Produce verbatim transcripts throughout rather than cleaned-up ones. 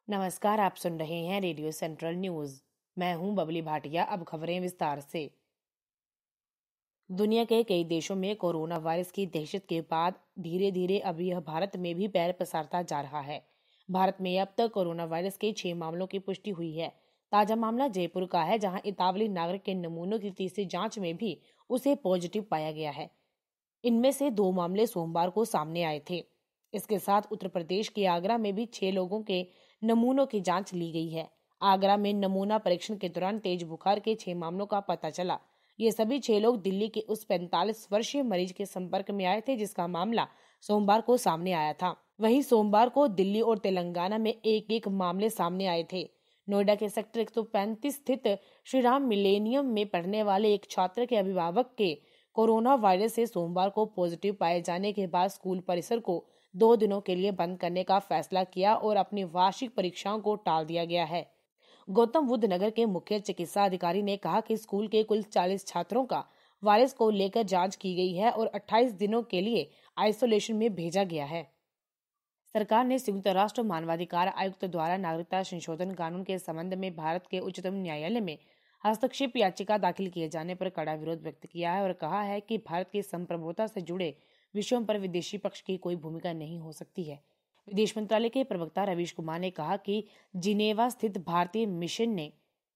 नमस्कार, आप सुन रहे हैं रेडियो सेंट्रल न्यूज। मैं हूं बबली भाटिया। अब खबरें विस्तार से। दुनिया के कई देशों में कोरोना वायरस की दहशत के बाद धीरे धीरे अब यह भारत में भी पैर पसारता जा रहा है। भारत में अब तक कोरोना वायरस के छह मामलों की पुष्टि हुई है। ताजा मामला जयपुर का है, जहां इतावली नागरिक के नमूनों की तीसरी जांच में भी उसे पॉजिटिव पाया गया है। इनमें से दो मामले सोमवार को सामने आए थे। इसके साथ उत्तर प्रदेश के आगरा में भी छह लोगों के नमूनों की जांच ली गई है। आगरा में नमूना परीक्षण के दौरान तेज बुखार के छह मामलों का पता चला। ये सभी छह लोग दिल्ली के उस पैंतालीस वर्षीय मरीज के संपर्क में आए थे जिसका मामला सोमवार को सामने आया था। वहीं सोमवार को दिल्ली और तेलंगाना में एक एक मामले सामने आए थे। नोएडा के सेक्टर एक सौ पैंतीस स्थित श्रीराम मिलेनियम में पढ़ने वाले एक छात्र के अभिभावक के कोरोना वायरस से सोमवार को पॉजिटिव पाए जाने के बाद स्कूल परिसर को दो दिनों के लिए बंद करने का फैसला किया और अपनी वार्षिक परीक्षाओं को टाल दिया गया है। गौतम बुद्ध नगर के मुख्य चिकित्सा अधिकारी ने कहा कि स्कूल के कुल चालीस छात्रों का वायरस को लेकर जांच की गई है और अट्ठाईस दिनों के लिए आइसोलेशन में भेजा गया है। सरकार ने संयुक्त राष्ट्र मानवाधिकार आयुक्त द्वारा नागरिकता संशोधन कानून के संबंध में भारत के उच्चतम न्यायालय में हस्तक्षेप याचिका दाखिल किए जाने पर कड़ा विरोध व्यक्त किया है और कहा है कि भारत की संप्रभुता से जुड़े विषयों पर विदेशी पक्ष की कोई भूमिका नहीं हो सकती है। विदेश मंत्रालय के प्रवक्ता रवीश कुमार ने कहा कि जिनेवा स्थित भारतीय मिशन ने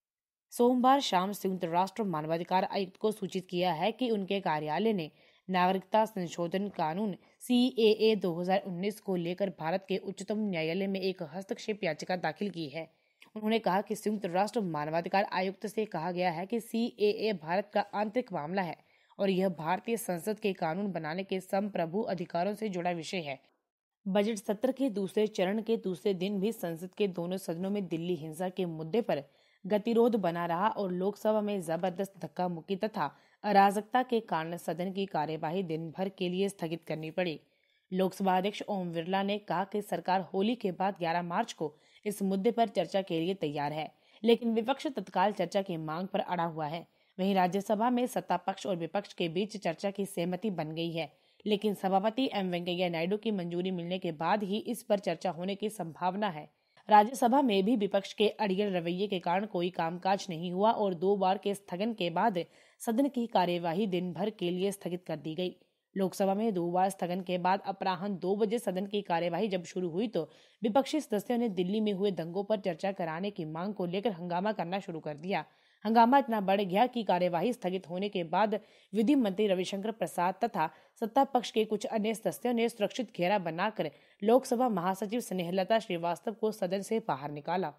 सोमवार शाम संयुक्त राष्ट्र मानवाधिकार आयुक्त को सूचित किया है कि उनके कार्यालय ने नागरिकता संशोधन कानून सी ए ए दो हज़ार उन्नीस को लेकर भारत के उच्चतम न्यायालय में एक हस्तक्षेप याचिका दाखिल की है। उन्होंने कहा कि संयुक्त राष्ट्र मानवाधिकार आयुक्त से कहा गया है कि सी ए ए भारत का आंतरिक मामला है और यह भारतीय संसद के कानून बनाने के संप्रभु अधिकारों से जुड़ा विषय है। बजट सत्र के दूसरे चरण के दूसरे दिन भी संसद के दोनों सदनों में दिल्ली हिंसा के मुद्दे पर गतिरोध बना रहा और लोकसभा में जबरदस्त धक्का मुक्की तथा अराजकता के कारण सदन की कार्यवाही दिन भर के लिए स्थगित करनी पड़ी। लोकसभा अध्यक्ष ओम बिरला ने कहा कि सरकार होली के बाद ग्यारह मार्च को इस मुद्दे पर चर्चा के लिए तैयार है, लेकिन विपक्ष तत्काल चर्चा की मांग पर अड़ा हुआ है। वहीं राज्यसभा में सत्ता पक्ष और विपक्ष के बीच चर्चा की सहमति बन गई है, लेकिन सभापति एम वेंकैया नायडू की मंजूरी मिलने के बाद ही इस पर चर्चा होने की संभावना है। राज्यसभा में भी विपक्ष के अड़ियल रवैये के कारण कोई कामकाज नहीं हुआ और दो बार के स्थगन के बाद सदन की कार्यवाही दिन भर के लिए स्थगित कर दी गई। लोकसभा में दो बार स्थगन के बाद अपराह्न दो बजे सदन की कार्यवाही जब शुरू हुई तो विपक्षी सदस्यों ने दिल्ली में हुए दंगों पर चर्चा कराने की मांग को लेकर हंगामा करना शुरू कर दिया। हंगामा इतना बढ़ गया कि कार्यवाही स्थगित होने के बाद विधि मंत्री रविशंकर प्रसाद तथा सत्ता पक्ष के कुछ अन्य सदस्यों ने सुरक्षित घेरा बनाकर लोकसभा महासचिव स्नेहलता श्रीवास्तव को सदन से बाहर निकाला।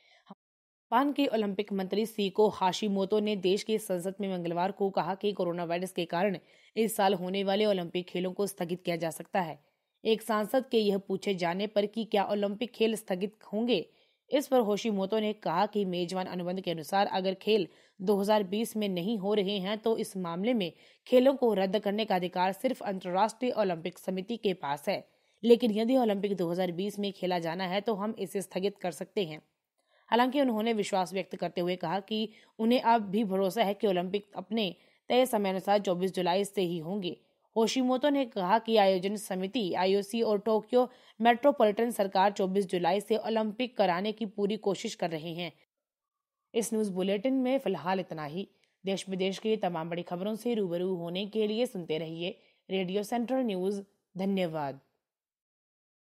जापान के ओलंपिक मंत्री सीको हाशिमोतो ने देश की संसद में मंगलवार को कहा कि कोरोना वायरस के कारण इस साल होने वाले ओलंपिक खेलों को स्थगित किया जा सकता है। एक सांसद के यह पूछे जाने पर कि क्या ओलंपिक खेल स्थगित होंगे, इस पर होशिमोतो ने कहा कि मेजबान अनुबंध के अनुसार अगर खेल दो हज़ार बीस में नहीं हो रहे हैं तो इस मामले में खेलों को रद्द करने का अधिकार सिर्फ अंतर्राष्ट्रीय ओलंपिक समिति के पास है, लेकिन यदि ओलंपिक दो हज़ार बीस में खेला जाना है तो हम इसे स्थगित कर सकते हैं। हालांकि उन्होंने विश्वास व्यक्त करते हुए कहा कि उन्हें अब भी भरोसा है कि ओलंपिक अपने तय समयानुसार चौबीस जुलाई से ही होंगे। होशिमोतो ने कहा कि आयोजन समिति आई ओ सी और टोक्यो मेट्रोपॉलिटन सरकार चौबीस जुलाई से ओलंपिक कराने की पूरी कोशिश कर रहे हैं। इस न्यूज बुलेटिन में फिलहाल इतना ही। देश विदेश की तमाम बड़ी खबरों से रूबरू होने के लिए सुनते रहिए रेडियो सेंट्रल न्यूज। धन्यवाद।